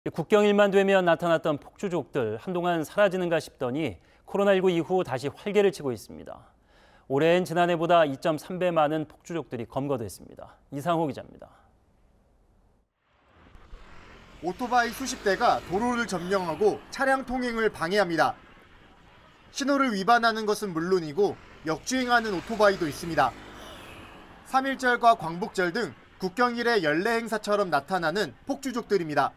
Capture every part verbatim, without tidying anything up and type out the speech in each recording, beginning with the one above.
국경일만 되면 나타났던 폭주족들 한동안 사라지는가 싶더니 코로나십구 이후 다시 활개를 치고 있습니다. 올해엔 지난해보다 이 점 삼 배 많은 폭주족들이 검거됐습니다. 이상호 기자입니다. 오토바이 수십 대가 도로를 점령하고 차량 통행을 방해합니다. 신호를 위반하는 것은 물론이고 역주행하는 오토바이도 있습니다. 삼일절과 광복절 등 국경일의 연례 행사처럼 나타나는 폭주족들입니다.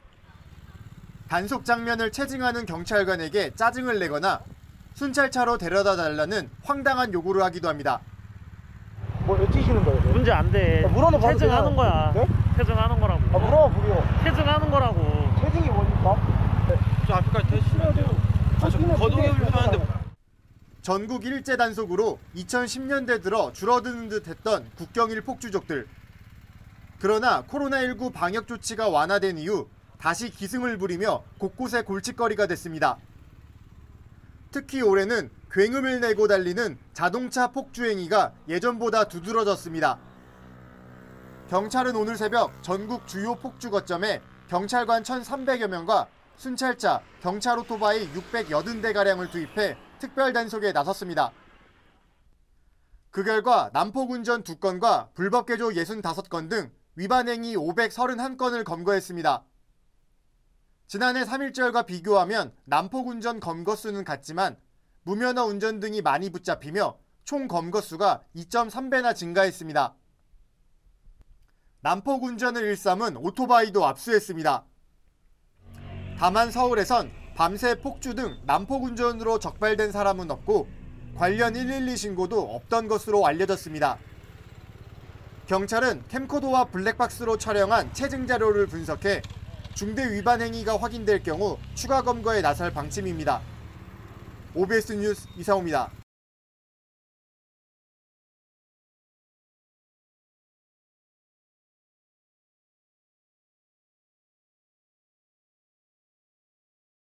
단속 장면을 체증하는 경찰관에게 짜증을 내거나 순찰차로 데려다 달라는 황당한 요구를 하기도 합니다. 뭐 외치시는 거예요? 문제 안 돼. 물어봐 체증하는 거야. 네? 체증하는 거라고. 아, 물어봐 보려. 체증하는 거라고. 체증이 뭡니까? 네. 저 앞에까지 대시면 돼요. 아, 저 거동이 불편한데. 전국 일제 단속으로 이천십 년대 들어 줄어드는 듯 했던 국경일 폭주족들. 그러나 코로나십구 방역 조치가 완화된 이후 다시 기승을 부리며 곳곳에 골칫거리가 됐습니다. 특히 올해는 굉음을 내고 달리는 자동차 폭주행위가 예전보다 두드러졌습니다. 경찰은 오늘 새벽 전국 주요 폭주 거점에 경찰관 천삼백여 명과 순찰차, 경찰 오토바이 육백팔십 대가량을 투입해 특별 단속에 나섰습니다. 그 결과 난폭운전 두 건과 불법 개조 육십오 건 등 위반 행위 오백삼십일 건을 검거했습니다. 지난해 삼일절과 비교하면 난폭운전 검거 수는 같지만 무면허 운전 등이 많이 붙잡히며 총 검거 수가 이 점 삼 배나 증가했습니다. 난폭운전을 일삼은 오토바이도 압수했습니다. 다만 서울에선 밤새 폭주 등 난폭운전으로 적발된 사람은 없고 관련 일일이 신고도 없던 것으로 알려졌습니다. 경찰은 캠코더와 블랙박스로 촬영한 체증 자료를 분석해 중대 위반 행위가 확인될 경우 추가 검거에 나설 방침입니다. 오비에스 뉴스 이상호입니다.